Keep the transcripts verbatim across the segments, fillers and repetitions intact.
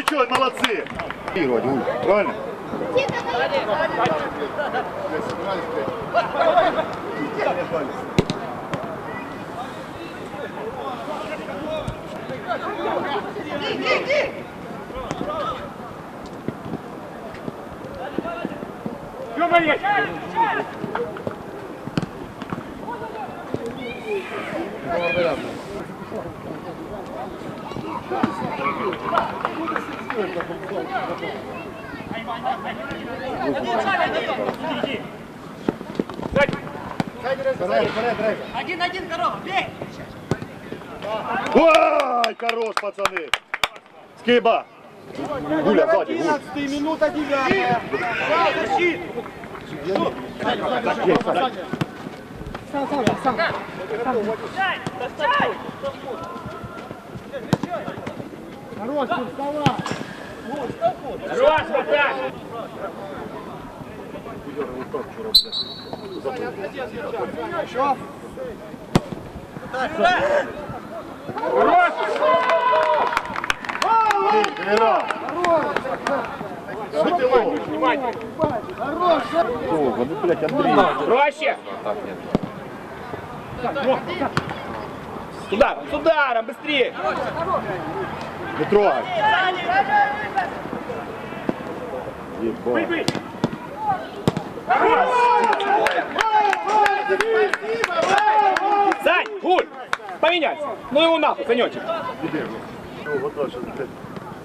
ничего, молодцы. Правильно? Один-один, корова, бей! Ой, хорош, пацаны. Скиба. Гуля, сзади, Гуля. одиннадцатая минута, девятая. Защит! Сам, сам, сам. Дай! Дай! Хорош, вставай. Хорош, Матяш! Еще. Хорош! Тренера. Светилов. Хорош. Долго, ну, блядь, Андрей. Проще! С ударом, с ударом, быстрее! Не трогай. Ебать. Сань, Гуль, поменяйся. Ну его нахуй, Санечек. Ну, вот так сейчас, блядь.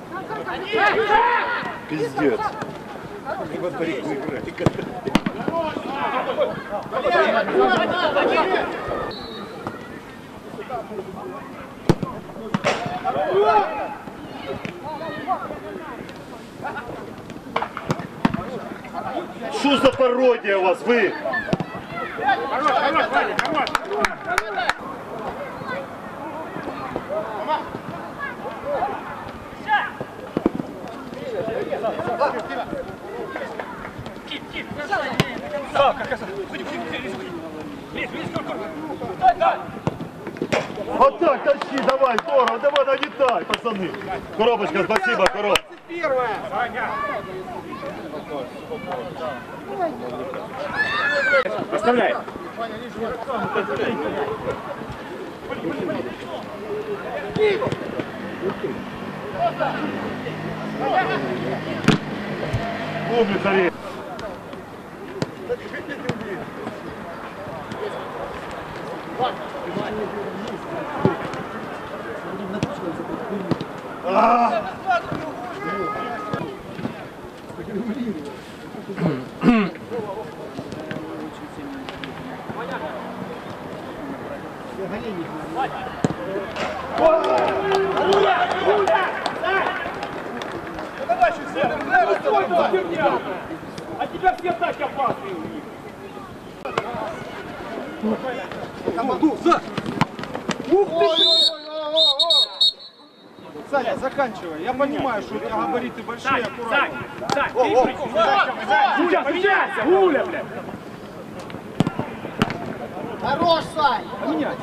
Пиздец. Не во дворику играть. Что за пародия у вас, вы? Хорош, хорош, Ваня, хорош. Вот так, тащи, давай, здорово, давай, нагитай, пацаны. Коробочка, спасибо, коробочка. Первая. Оставляй. Умница, Рей. А! А тебя все так опасные у них. Ух ты! Саня, заканчивай. Я понимаю, что у тебя габариты большие, Сань, аккуратно. Сань, Сань, ты прыгни. Гуля, поменяйся, Гуля, блядь. Хорош, Сань! Поменяйся.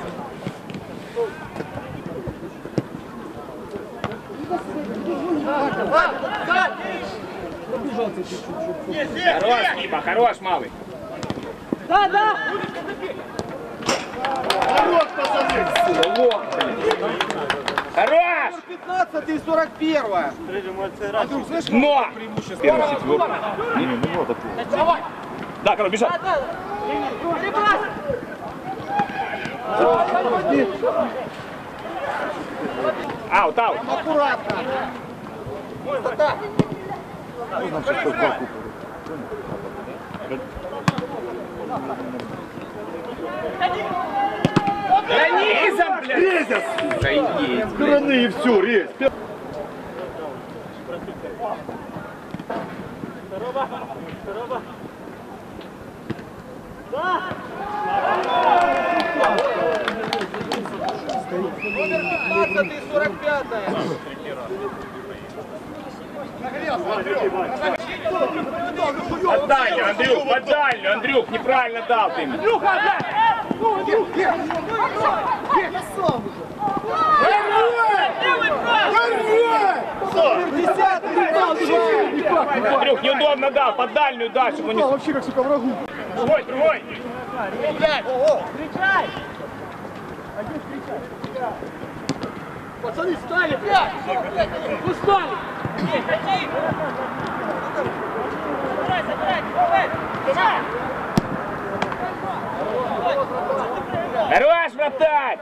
Хорош, Кипа, хорош, малый. Да, да! Хорош, пацаны! Лох, хорош! пятнадцатая и сорок первая. А ты слышишь, Но! преимущество? Первый, четвертый. Не, не, не надо. Давай! Да, короче, бежать. Аут, аут. Аккуратно. Нам сейчас хоть два купора. Да низом, блядь! Резят! Заебись, С стороны и все, резь. Номер пятнадцатый и сорок пятая. Под дальнюю, Андрюх, под дальнюю, Андрюх, неправильно дал ты ему. Андрюха, отдай! Ну, Андрюх, бег! Бег! Я сам уже! Андрюх, неудобно дал, под дальнюю дальше. Не... Вообще как, сука, врагу. Другой, другой. Пацаны, встали, блядь! Вы встали! Забирай, забирай, забирай! Хорош, вратарь!